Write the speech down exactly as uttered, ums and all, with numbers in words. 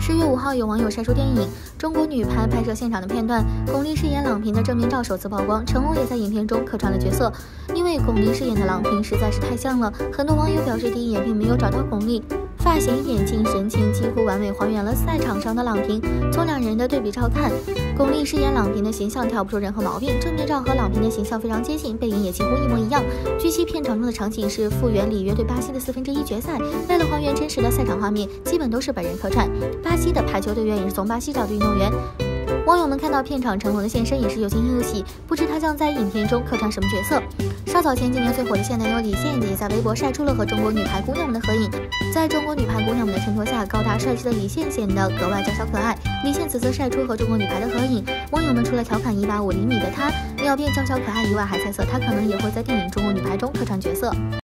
十月五号，有网友晒出电影《中国女排》拍摄现场的片段，巩俐饰演朗平的正面照首次曝光，成龙也在影片中客串了角色。因为巩俐饰演的朗平实在是太像了，很多网友表示第一眼并没有找到巩俐，发型、眼镜、神情几乎完美还原了赛场上的朗平。从两人的对比照看，巩俐饰演朗平的形象挑不出任何毛病，正面照和朗平的形象非常接近，背影也几乎一模一样。据悉，片场中的场景是复原里约对巴西的四分之一决赛，为了还原真实的赛场画面，基本都是本人客串。巴西的排球队员也是从巴西找的运动员。网友们看到片场成龙的现身也是又惊又喜，不知他将在影片中客串什么角色。稍早前，今年最火的现男友李现也在微博晒出了和中国女排姑娘们的合影。在中国女排姑娘们的衬托下，高大帅气的李现显得格外娇小可爱。李现此次晒出和中国女排的合影，网友们除了调侃一八五厘米的他秒变娇小可爱以外，还猜测他可能也会在电影《中国女排》中客串角色。